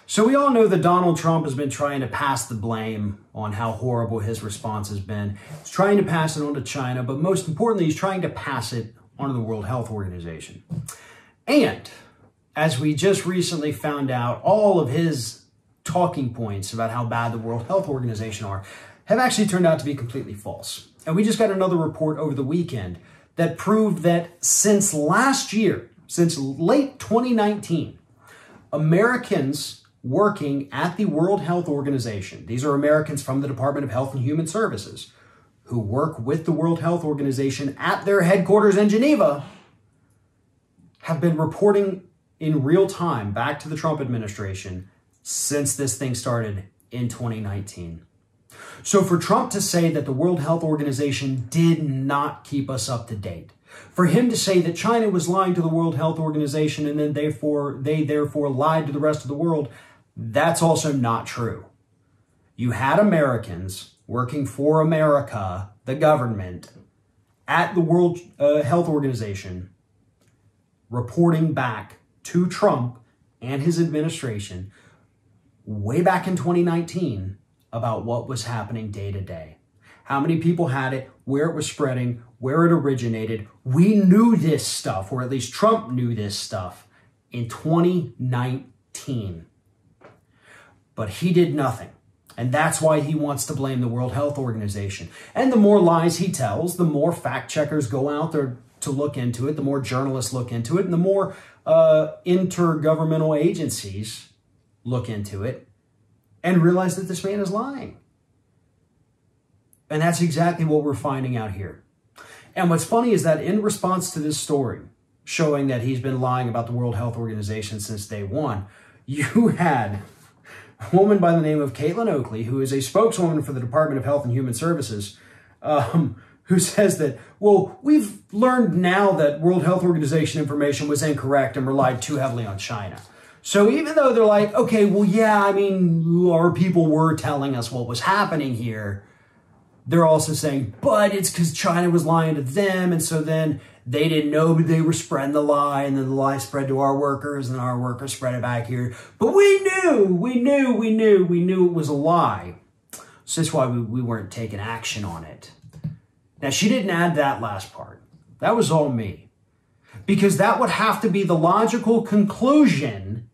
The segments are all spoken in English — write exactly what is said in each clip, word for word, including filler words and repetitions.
So we all know that Donald Trump has been trying to pass the blame on how horrible his response has been. He's trying to pass it on to China, but most importantly, he's trying to pass it on to the World Health Organization. And as we just recently found out, all of his talking points about how bad the World Health Organization are have actually turned out to be completely false. And we just got another report over the weekend that proved that since last year, since late twenty nineteen, Americans working at the World Health Organization, these are Americans from the Department of Health and Human Services, who work with the World Health Organization at their headquarters in Geneva, have been reporting in real time back to the Trump administration since this thing started in twenty nineteen. So for Trump to say that the World Health Organization did not keep us up to date, for him to say that China was lying to the World Health Organization and then therefore they therefore lied to the rest of the world, that's also not true. You had Americans working for America, the government, at the World uh, Health Organization, reporting back to Trump and his administration way back in twenty nineteen about what was happening day to day. How many people had it, where it was spreading, where it originated. We knew this stuff, or at least Trump knew this stuff in twenty nineteen. But he did nothing. And that's why he wants to blame the World Health Organization. And the more lies he tells, the more fact checkers go out there to look into it, the more journalists look into it, and the more uh, intergovernmental agencies look into it and realize that this man is lying. And that's exactly what we're finding out here. And what's funny is that in response to this story, showing that he's been lying about the World Health Organization since day one, you had a woman by the name of Caitlin Oakley, who is a spokeswoman for the Department of Health and Human Services, um, who says that, well, we've learned now that World Health Organization information was incorrect and relied too heavily on China. So even though they're like, okay, well, yeah, I mean, our people were telling us what was happening here, they're also saying, but it's because China was lying to them, and so then they didn't know, but they were spreading the lie, and then the lie spread to our workers, and our workers spread it back here. But we knew, we knew, we knew, we knew it was a lie. So that's why we, we weren't taking action on it. Now, she didn't add that last part. That was all me. Because that would have to be the logical conclusion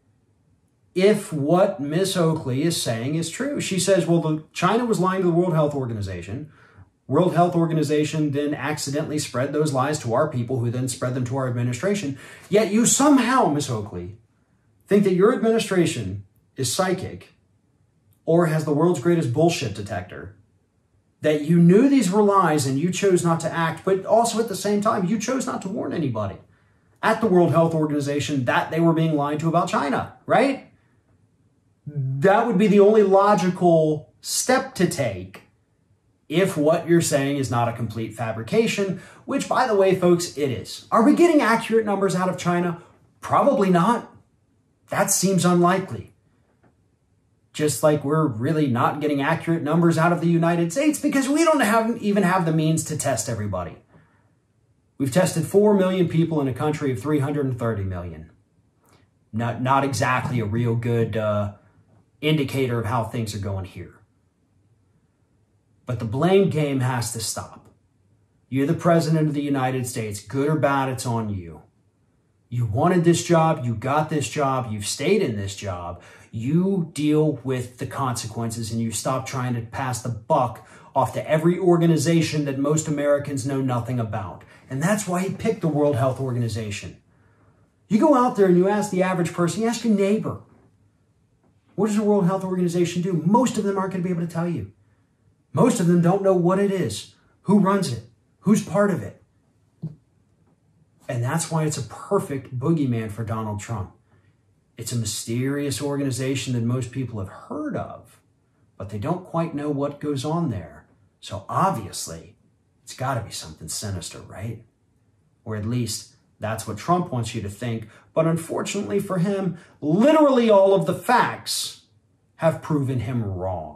if what Miss Oakley is saying is true. She says, well, the, China was lying to the World Health Organization. World Health Organization then accidentally spread those lies to our people, who then spread them to our administration. Yet you somehow, Miss Oakley, think that your administration is psychic or has the world's greatest bullshit detector, that you knew these were lies and you chose not to act, but also at the same time, you chose not to warn anybody at the World Health Organization that they were being lied to about China, right? That would be the only logical step to take if what you're saying is not a complete fabrication, which, by the way, folks, it is. Are we getting accurate numbers out of China? Probably not. That seems unlikely. Just like we're really not getting accurate numbers out of the United States because we don't have, even have the means to test everybody. We've tested four million people in a country of three hundred thirty million. Not, not exactly a real good uh, indicator of how things are going here. But the blame game has to stop. You're the president of the United States. Good or bad, it's on you. You wanted this job. You got this job. You've stayed in this job. You deal with the consequences and you stop trying to pass the buck off to every organization that most Americans know nothing about. And that's why he picked the World Health Organization. You go out there and you ask the average person, you ask your neighbor, what does the World Health Organization do? Most of them aren't going to be able to tell you. Most of them don't know what it is, who runs it, who's part of it. And that's why it's a perfect boogeyman for Donald Trump. It's a mysterious organization that most people have heard of, but they don't quite know what goes on there. So obviously, it's got to be something sinister, right? Or at least that's what Trump wants you to think. But unfortunately for him, literally all of the facts have proven him wrong.